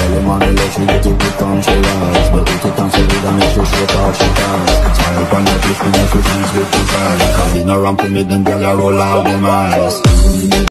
Early money let you get it become she rise. But if it comes to it and make sure she talk she ties. Smile upon your face when you feel things with the size. Cause in a ramp with me then girl I roll out them eyes.